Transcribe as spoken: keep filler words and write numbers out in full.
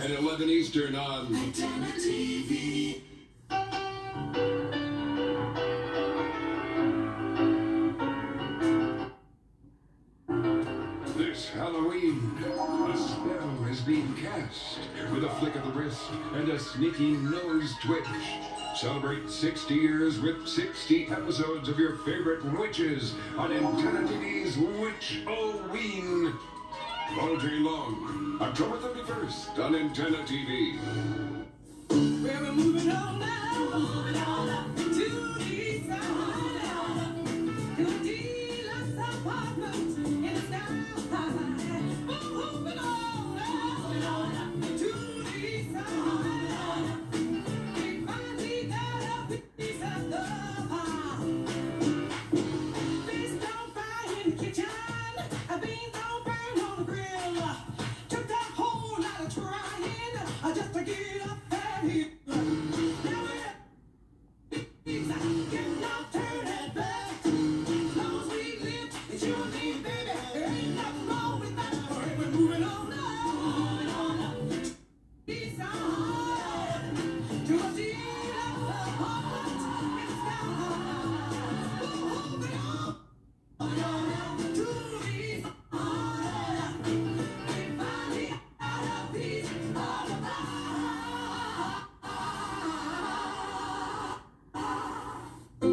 at eleven Eastern on Antenna T V. This Halloween, a spell is being cast with a flick of the wrist and a sneaky nose twitch. Celebrate sixty years with sixty episodes of your favorite witches on Antenna T V's Witch-O-Ween. All day long, October thirty-first on Antenna T V. We're moving on now. Moving on up.